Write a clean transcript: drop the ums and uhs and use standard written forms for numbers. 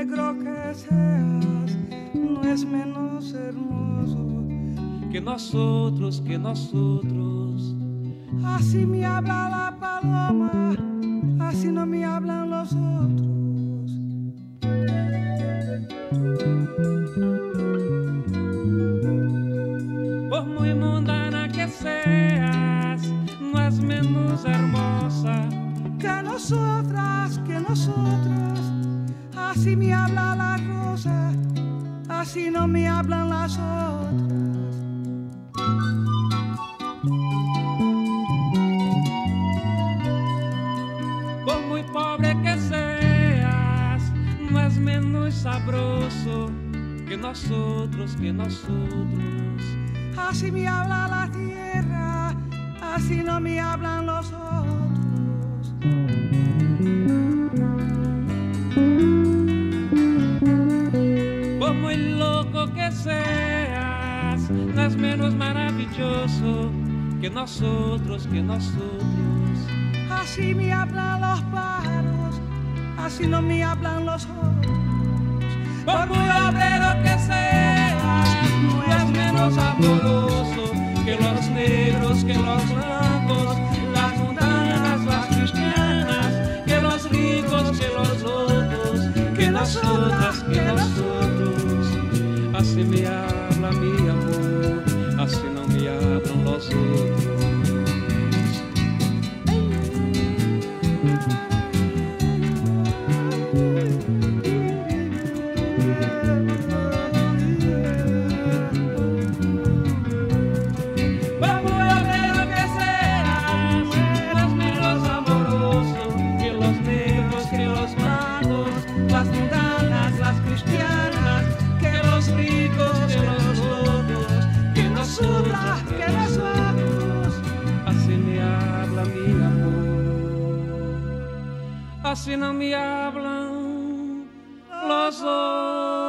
negro que seas, no es menos hermoso que nosotros, que nosotros. Así me habla la paloma, así no me hablan los otros. Por muy mundana que seas, no es menos hermosa que nosotras, que nosotros. Así me habla la rosa, así no me hablan las otras. Por muy pobre que seas, no es menos sabroso que nosotros, que nosotros. Así me habla la tierra, así no me hablan los otros. Por muy loco que seas, no es menos maravilloso que nosotros, que nosotros. Así me hablan los pájaros, así no me hablan los otros. Por muy obrero que seas, no es menos amoroso que los negros, que los blancos, las mundanas, las cristianas, que los ricos, que los locos, que nosotras, que nosotros. Así me habla mi amor, así no me hablan los otros. Así no me hablan los otros.